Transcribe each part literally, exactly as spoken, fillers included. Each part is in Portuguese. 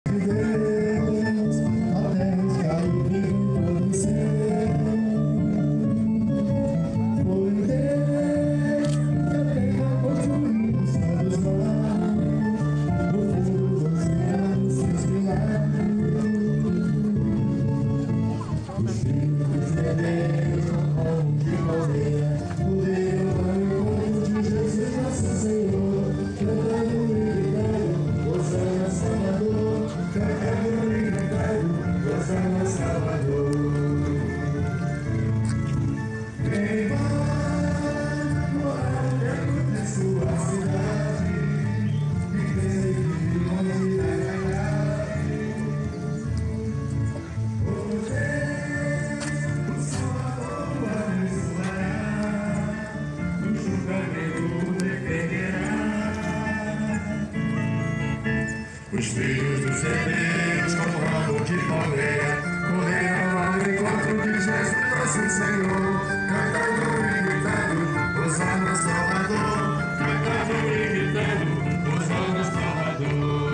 Deus, até os caídos todo ser. Foi Deus que a terra construiu os céus do mar, no fundo dos oceanos se espelhar. Os filhos de Deus não como de correr, poderam ao encontro de Jesus nosso Senhor, cantando e gritando, Hosana Salvador, cantando e gritando, Hosana Salvador. Quem vai morar dentro de sua cidade, e desde longe da verdade, você, o Salvador, abençoará, no julgamento defenderá. Os filhos dos hebreus, como ramo de palmeira, correram ao encontro de Jesus nosso Senhor, cantando e gritando, Hosana Salvador, cantando e gritando, Hosana Salvador.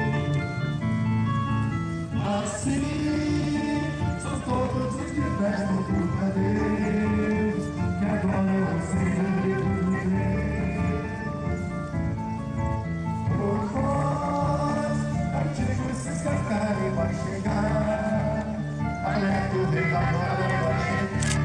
Assim são todos os que prestam culto a Deus, que agora o Senhor de tudo vem. Por vós, antigos se escancarem, vai chegar, alerta o rei da glória vai chegar.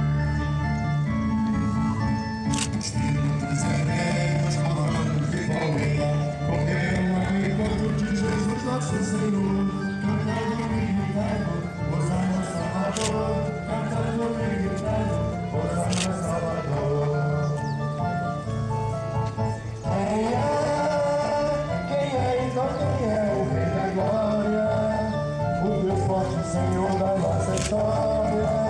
Os filhos dos hebreus, como ramos de palmeira, correram ao encontro de Jesus nosso Senhor, cantando e gritando, Hosana Salvador, cantando e gritando, Hosana Salvador. Quem é, quem é então quem é o Rei da Glória, o Deus forte, Senhor da nossa história?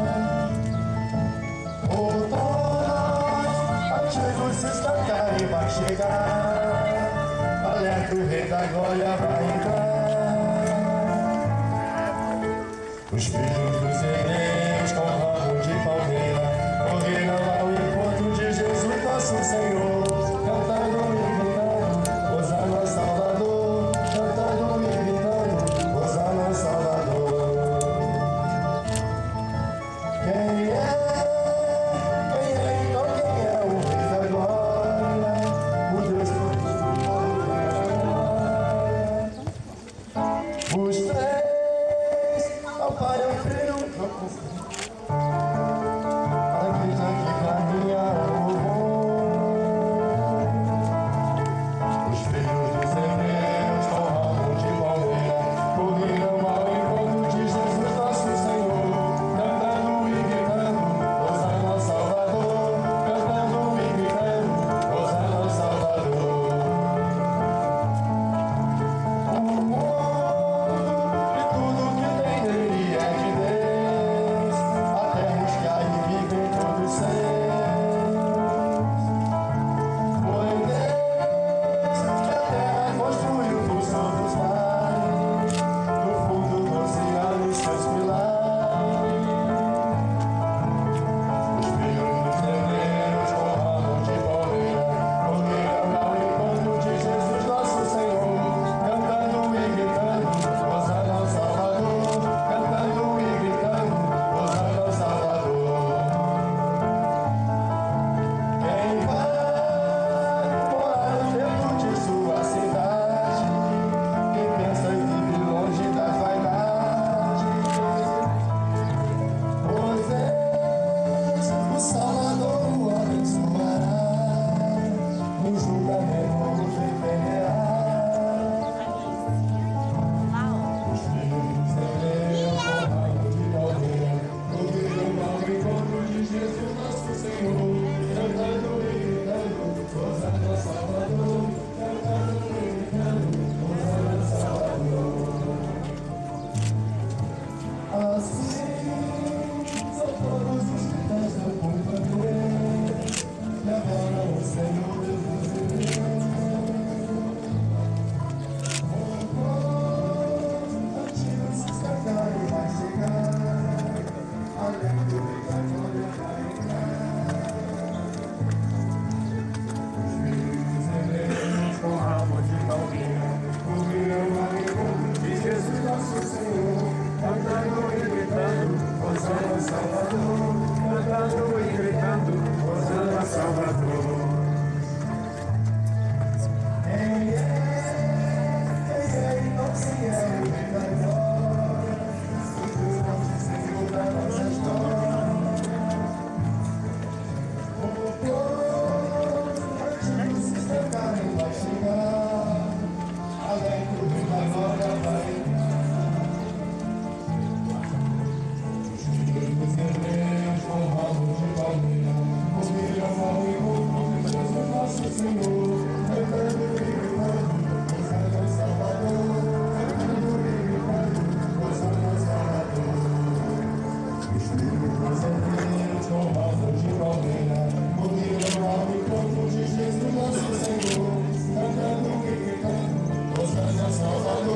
Outrora, antigos se estancarem, vai chegar, alerta o Rei da Glória vai entrar. Os filhos dos hebreus, com ramo de palmeira, correram ao encontro de Jesus nosso Senhor, cantando e gritando, Hosana Salvador, cantando e gritando, Hosana Salvador. Quem é, quem é então quem é o Rei da Glória, o Deus forte, os três ao Pai, ao Filho, ao